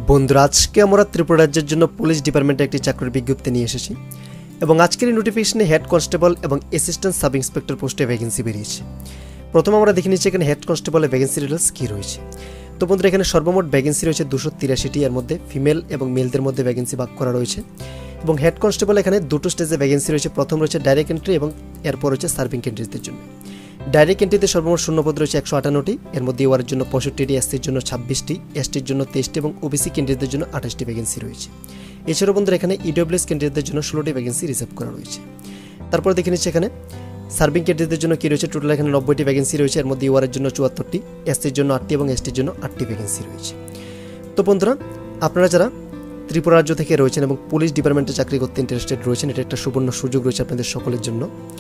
বন্ধুরা, আজকে আমরা ত্রিপুরা রাজ্যের জন্য পুলিশ ডিপার্টমেন্টে একটি চাকরির বিজ্ঞপ্তি নিয়ে এসেছি এবং আজকের এই নোটিফিকেশনে হেড কনস্টেবল এবং অ্যাসিস্ট্যান্ট সাব ইন্সপেক্টর পোস্টে ভ্যাকেন্সি বেরিয়েছে। প্রথম আমরা দেখে নিচ্ছি এখানে হেড কনস্টেবলের ভ্যাকেন্সি ডিটেলস কী রয়েছে। তো বন্ধুরা, এখানে সর্বমোট ভ্যাকেন্সি রয়েছে 283টি, এর মধ্যে ফিমেল এবং মেলদের মধ্যে ভ্যাকেন্সি ভাগ করা রয়েছে। এবং হেড কনস্টেবল এখানে দুটো স্টেজে ভ্যাকেন্সি রয়েছে। প্রথম রয়েছে ডাইরেক্ট এন্ট্রি এবং এরপর রয়েছে সার্ভিং ক্যান্ডিডেটদের জন্য। ডাইরেক্ট এন্ট্রিতে সর্বমোট শূন্যপদ রয়েছে 158টি, এর মধ্যে ওয়ারের জন্য 65টি, এসসির জন্য 26টি, এসটির জন্য 23টি এবং ওবিসি ক্যান্ডিডেটদের জন্য 28টি ভ্যাকেন্সি রয়েছে। এছাড়াও বন্ধুরা এখানে ইডব্লিউএস ক্যান্ডিডেটদের জন্য 16টি ভ্যাকেন্সি রিজার্ভ করা রয়েছে। তারপর দেখে নিচ্ছে এখানে সার্ভিং ক্যান্ডিডেটদের জন্য কী রয়েছে। টোটাল এখানে 90টি ভ্যাকেন্সি রয়েছে, এর মধ্যে ওয়ারের জন্য 74টি, এসসির জন্য 8টি এবং এসটির জন্য 8টি ভ্যাকেন্সি রয়েছে। তো বন্ধুরা, আপনারা যারা ত্রিপুরা রাজ্য থেকে রয়েছেন এবং পুলিশ ডিপার্টমেন্টে চাকরি করতে ইন্টারেস্টেড রয়েছেন, এটা একটা সুবর্ণ সুযোগ রয়েছে আপনাদের সকলের জন্য।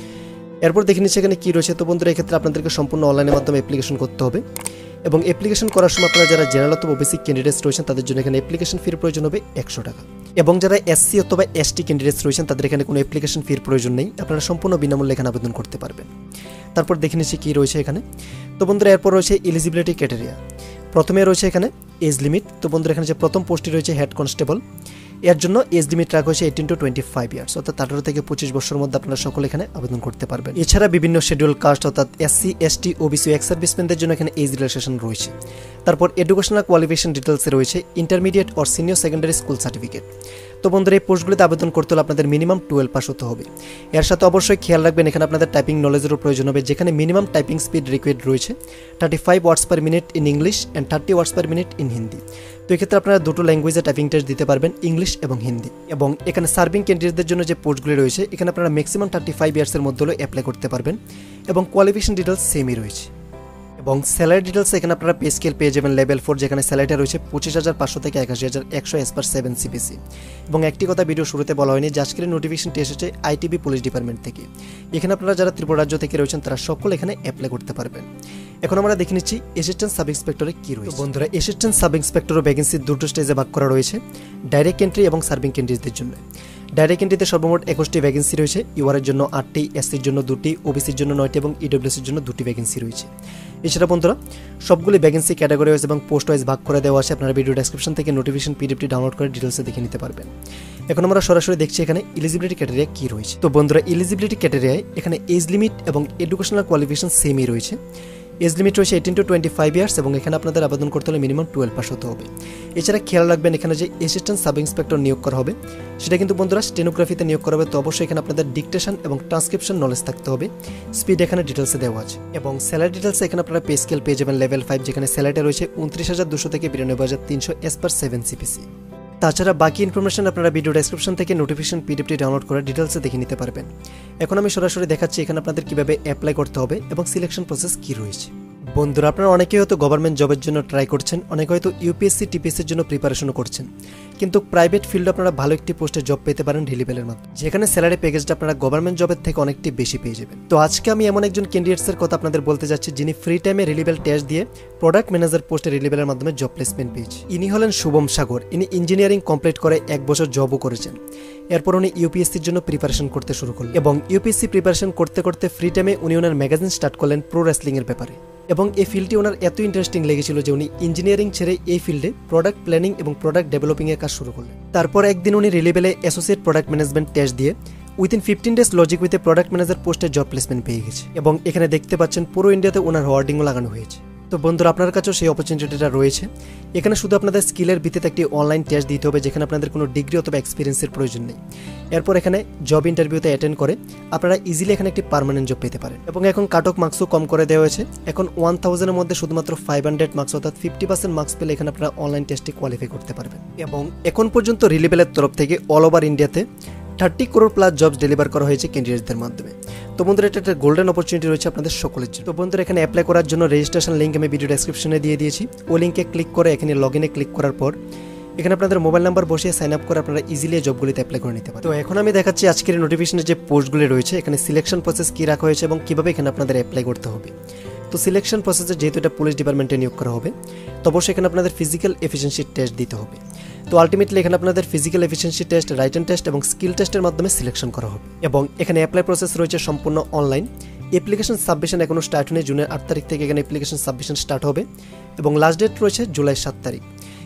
এরপর দেখে নিচ্ছে এখানে কী রয়েছে। তো বন্ধুরা, এক্ষেত্রে আপনাদেরকে সম্পূর্ণ অনলাইনের মাধ্যমে অ্যাপ্লিকেশন করতে হবে এবং অ্যাপ্লিকেশন করার সময় আপনারা যারা জেনারেল অথবা ওবিসি ক্যান্ডিডেটস রয়েছেন তাদের জন্য এখানে অ্যাপ্লিকেশন ফির প্রয়োজন হবে 100 টাকা এবং যারা এসসি অথবা এসটি ক্যান্ডিডেটস রয়েছেন তাদের এখানে কোনো অ্যাপ্লিকেশন ফির প্রয়োজন নেই, আপনারা সম্পূর্ণ বিনামূল্যে এখানে আবেদন করতে পারবেন। তারপর দেখে নিচ্ছি কী রয়েছে এখানে। তো বন্ধুরা, এরপর রয়েছে এলিজিবিলিটি ক্রাইটেরিয়া। প্রথমে রয়েছে এখানে এজ লিমিট। তো বন্ধুরা, এখানে যে প্রথম পোস্টটি রয়েছে হেড কনস্টেবল, এর জন্য এজ লিমিট রাখা হয়েছে 18 to 25 ইয়ার্স, অর্থাৎ 18 থেকে 25 বছরের মধ্যে আপনারা সকলে এখানে আবেদন করতে পারবেন। এছাড়া বিভিন্ন শিডিউল কাস্ট অর্থাৎ এসসি, এসটি, ওবিসি, এক্স সার্ভিসম্যানদের জন্য এখানে এজ রিল্যাক্সেশন রয়েছে। তারপর এডুকেশনাল কোয়ালিফিকেশন ডিটেলসে রয়েছে intermediate or senior secondary school certificate. তো বন্ধুরা, এই পোস্টগুলিতে আবেদন করতে হলে আপনাদের মিনিমাম 12 পাস হতে হবে। এর সাথে অবশ্যই খেয়াল রাখবেন এখানে আপনাদের টাইপিং নলেজেরও প্রয়োজন হবে, যেখানে মিনিমাম টাইপিং স্পিড রিকোয়ার্ড রয়েছে 35 words per minute in English and 30 words per minute in Hindi. তো এক্ষেত্রে আপনারা দুটো ল্যাঙ্গুয়েজে টাইপিং টেস্ট দিতে পারবেন, ইংলিশ এবং হিন্দি। এবং এখানে সার্ভিং ক্যান্ডিডেটদের জন্য যে পোস্টগুলি রয়েছে এখানে আপনারা ম্যাক্সিমাম 35 ইয়ার্সের মধ্যে হলে অ্যাপ্লাই করতে পারবেন এবং কোয়ালিফিকেশন ডিটেলস সেমই রয়েছে। এবং স্যালারি ডিটেলস এখানে আপনারা পে স্কেল পেয়ে যাবেন লেভেল 4, যেখানে স্যালারিটা রয়েছে 25,500 থেকে 81,100 এস পার 7 সিপিসি। এবং একটি কথা ভিডিও শুরুতে বলা হয়নি যে আজকের নোটিফিকেশনটি এসেছে আইটিবি পুলিশ ডিপার্টমেন্ট থেকে। এখানে আপনারা যারা ত্রিপুরা রাজ্য থেকে রয়েছেন তারা সকলে এখানে অ্যাপ্লাই করতে পারবেন। এখন আমরা দেখে নিচ্ছি অ্যাসিস্ট্যান্ট সাব ইন্সপেক্টরে কী রয়েছে। বন্ধুরা, অ্যাসিস্ট্যান্ট সাব ইন্সপেক্টরও ভ্যাকেন্সি দুটো স্টেজে ভাগ করা রয়েছে, ডাইরেক্ট এন্ট্রি এবং সার্ভিং ক্যান্ডিডেটদের জন্য। ডাইরেক্ট এন্ট্রিতে সর্বমোট 21টি ভ্যাকেন্সি রয়েছে, ইউআরের জন্য 8টি, এসসির জন্য 2টি, ওবিসির জন্য 9টি এবং ইডব্লিউএসের জন্য 2টি ভ্যাকেন্সি রয়েছে। এছাড়া বন্ধুরা, সবগুলি ভ্যাকেন্সি ক্যাটাগরি ওয়াইজ এবং পোস্ট ওয়াইজ ভাগ করে দেওয়া আছে। আপনারা ভিডিও ডেসক্রিপশন থেকে নোটিফিকেশন পিডিএফটি ডাউনলোড করে ডিটেলসে দেখে নিতে পারবেন। এখন আমরা সরাসরি দেখছি এখানে এলিজিবিলিটি ক্রাইটেরিয়া কী রয়েছে। তো বন্ধুরা, এলিজিবিলিটি ক্রাইটেরিয়ায় এখানে এজ লিমিট এবং এডুকেশনাল কোয়ালিফিকেশন সেমই রয়েছে। এজ লিমিট রয়েছে 18 to 25 ইয়ার্স এবং এখানে আপনাদের আবেদন করতে হলে মিনিমাম 12 পাস হতে হবে। এছাড়া খেয়াল রাখবেন এখানে যে অ্যাসিস্ট্যান্ট সাব ইন্সপেক্টর নিয়োগ করা হবে সেটা কিন্তু বন্ধুরা স্টেনোগ্রাফিতে নিয়োগ করা হবে। তো অবশ্যই এখানে আপনাদের ডিকটেশন এবং ট্রান্সক্রিপশন নলেজ থাকতে হবে। স্পিড এখানে ডিটেলসে দেওয়া আছে এবং স্যালারি ডিটেলসে এখানে আপনারা পে স্কেল পেয়ে যাবেন লেভেল 5, যেখানে স্যালারিটা রয়েছে 29,200 থেকে 92,300 এস পার 7 সিপিসি। তাছাড়া বাকি ইনফরমেশন আপনারা ভিডিও ডেসক্রিপশন থেকে নোটিফিকেশন পিডিএফটি ডাউনলোড করে ডিটেলসে দেখে নিতে পারবেন। এখন আমি সরাসরি দেখাচ্ছি এখানে আপনাদের কীভাবে অ্যাপ্লাই করতে হবে এবং সিলেকশন প্রসেস কী রয়েছে। বন্ধুরা, আপনারা অনেকেই হয়তো গভর্নমেন্ট জবের জন্য ট্রাই করছেন, অনেকে হয়তো ইউপিএসসি, টিপিএসসির জন্য প্রিপারেশনও করছেন, কিন্তু প্রাইভেট ফিল্ডে আপনারা ভালো একটি পোস্টে জব পেতে পারেন রিলিভেলের মাধ্যমে, যেখানে স্যালারি প্যাকেজটা আপনারা গভর্নমেন্ট জবের থেকে অনেকটি বেশি পেয়ে যাবেন। তো আজকে আমি এমন একজন ক্যান্ডিডেটসের কথা আপনাদের বলতে যাচ্ছি যিনি ফ্রি টাইমে রিলিভেল টেস্ট দিয়ে প্রোডাক্ট ম্যানেজার পোস্টে রিলিভেলের মাধ্যমে জব প্লেসমেন্ট পেয়েছে। ইনি হলেন শুভম সাগর। ইনি ইঞ্জিনিয়ারিং কমপ্লিট করে 1 বছর জবও করেছেন। এরপর উনি ইউপিএসসির জন্য প্রিপারেশন করতে শুরু করলেন এবং ইউপিএসসি প্রিপারেশন করতে করতে ফ্রি টাইমে উনি ওনার ম্যাগাজিন স্টার্ট করলেন প্রো রেসলিংয়ের ব্যাপারে। এবং এই ফিল্ডটি ওনার এত ইন্টারেস্টিং লেগেছিল যে উনি ইঞ্জিনিয়ারিং ছেড়ে এই ফিল্ডে প্রোডাক্ট প্ল্যানিং এবং প্রোডাক্ট ডেভেলপিংয়ের কাজ শুরু করলেন। তারপর একদিন উনি রিলিভেলে অ্যাসোসিয়েট প্রোডাক্ট ম্যানেজমেন্ট টেস্ট দিয়ে উইদিন 15 ডেজ লজিক উইথে প্রোডাক্ট ম্যানেজার পোস্টে জব প্লেসমেন্ট পেয়ে গেছে এবং এখানে দেখতে পাচ্ছেন পুরো ইন্ডিয়াতে ওনার হোয়ার্ডিংও লাগানো হয়েছে। তো বন্ধুরা, আপনার কাছেও সেই অপরচুনিটিটা রয়েছে। এখানে শুধু আপনাদের স্কিলের ভিত্তিতে একটি অনলাইন টেস্ট দিতে হবে, যেখানে আপনাদের কোনো ডিগ্রি অথবা এক্সপিরিয়েন্সের প্রয়োজন নেই। এরপর এখানে জব ইন্টারভিউতে অ্যাটেন্ড করে আপনারা ইজিলি এখানে একটি পার্মানেন্ট জব পেতে পারেন। এবং এখন কাট অফ মার্কসও কম করে দেওয়া হয়েছে। এখন 1000-এর মধ্যে শুধুমাত্র 500 মার্কস অর্থাৎ 50% মার্কস পেলে এখানে আপনারা অনলাইন টেস্টে কোয়ালিফাই করতে পারবেন। এবং এখন পর্যন্ত রিলিভেলের তরফ থেকে অল ওভার ইন্ডিয়াতে 30 করোড় প্লাস জবস ডেলিভার করা হয়েছে ক্যান্ডিডেটদের মাধ্যমে। তো বন্ধুরা, এটা একটা গোল্ডেন অপরচুনিটি রয়েছে আপনাদের সকলের জন্য। তো বন্ধুরা, এখানে অ্যাপ্লাই করার জন্য রেজিস্ট্রেশন লিঙ্ক আমি ভিডিও ডেসক্রিপশনে দিয়ে দিয়েছি। ওই লিঙ্কে ক্লিক করে এখানে লগইনে ক্লিক করার পর এখানে আপনাদের মোবাইল নাম্বার বসিয়ে সাইন আপ করে আপনারা ইজিলি জবগুলিতে অ্যাপ্লাই করে নিতে পারেন। তো এখন আমি দেখাচ্ছি আজকের নোটিফিকেশনের যে পোস্টগুলি রয়েছে, এখানে সিলেকশন প্রসেস কী রাখা হয়েছে এবং কীভাবে এখানে আপনাদের অ্যাপ্লাই করতে হবে। তো সিলেকশন প্রসেসে যেহেতু এটা পুলিশ ডিপার্টমেন্টে নিয়োগ করা হবে, তো অবশ্যই এখানে আপনাদের ফিজিক্যাল এফিসিয়েন্সি টেস্ট দিতে হবে। তো আলটিমেটলি এখানে আপনাদের physical efficiency test, written test এবং স্কিল টেস্টের মাধ্যমে সিলেকশন করা হবে। এবং এখানে অ্যাপ্লাই প্রসেস রয়েছে সম্পূর্ণ অনলাইন। অ্যাপ্লিকেশন সাবমিশন এখনও স্টার্ট হয়নি। জুনের 8 তারিখ থেকে এখানে অ্যাপ্লিকেশন সাবমিশন স্টার্ট হবে এবং লাস্ট ডেট রয়েছে জুলাই 7 তারিখ।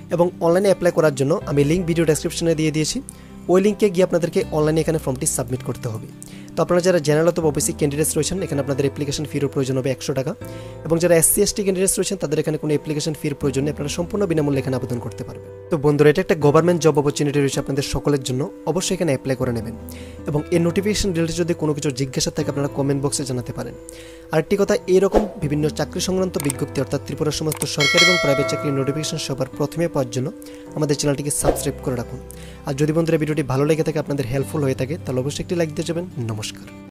এবং অনলাইনে অ্যাপ্লাই করার জন্য আমি লিঙ্ক ভিডিও ডেসক্রিপশনে দিয়ে দিয়েছি। ওই লিঙ্কে গিয়ে আপনাদেরকে অনলাইনে এখানে ফর্মটি সাবমিট করতে হবে। তো আপনারা যারা জেনারেল অথবা ওবিসি ক্যান্ডিডেটস রয়েছেন এখানে আপনাদের অ্যাপ্লিকেশন ফির প্রয়োজন হবে 100 টাকা, এবং যারা এসসি এসটি ক্যান্ডিডেটস রয়েছেন তাদের এখানে কোনো অ্যাপ্লিকেশন ফির প্রয়োজন নেই, আপনারা সম্পূর্ণ বিনামূল্যে এখানে আবেদন করতে পারবেন। তো বন্ধুরা, এটা একটা গভর্নমেন্ট জব অপরচুনিটি রয়েছে আপনাদের সকলের জন্য, অবশ্যই এখানে অ্যাপ্লাই করে নেবেন। এবং এই নোটিফিকেশন রিলেটেড যদি কোনো কিছু জিজ্ঞাসা থাকে আপনারা কমেন্ট বক্সে জানাতে পারেন। আরেকটি কথা, এইরকম বিভিন্ন চাকরি সংক্রান্ত বিজ্ঞপ্তি অর্থাৎ ত্রিপুরার সমস্ত সরকারি এবং প্রাইভেট চাকরির নোটিফিকেশন সবার প্রথমে পাওয়ার জন্য আমাদের চ্যানেলটিকে সাবস্ক্রাইব করে রাখুন। আর যদি বন্ধুরা ভিডিওটি ভালো লেগে থাকে, আপনাদের হেল্পফুল হয়ে থাকে, তাহলে অবশ্যই একটি লাইক দিয়ে যাবেন। নমস্কার।